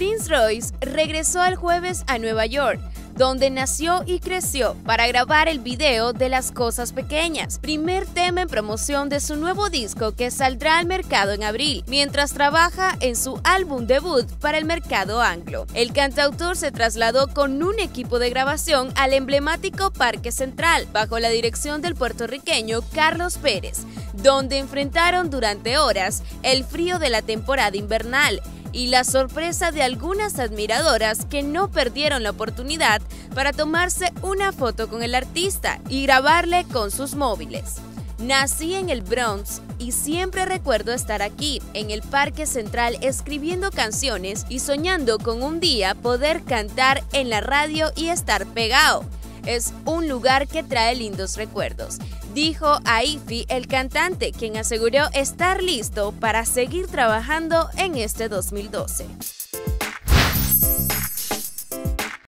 Prince Royce regresó el jueves a Nueva York, donde nació y creció, para grabar el video de Las Cosas Pequeñas, primer tema en promoción de su nuevo disco que saldrá al mercado en abril, mientras trabaja en su álbum debut para el mercado anglo. El cantautor se trasladó con un equipo de grabación al emblemático Parque Central, bajo la dirección del puertorriqueño Carlos Pérez, donde enfrentaron durante horas el frío de la temporada invernal y la sorpresa de algunas admiradoras que no perdieron la oportunidad para tomarse una foto con el artista y grabarle con sus móviles. Nací en el Bronx y siempre recuerdo estar aquí, en el Parque Central, escribiendo canciones y soñando con un día poder cantar en la radio y estar pegado. Es un lugar que trae lindos recuerdos, dijo Aifi, el cantante, quien aseguró estar listo para seguir trabajando en este 2012.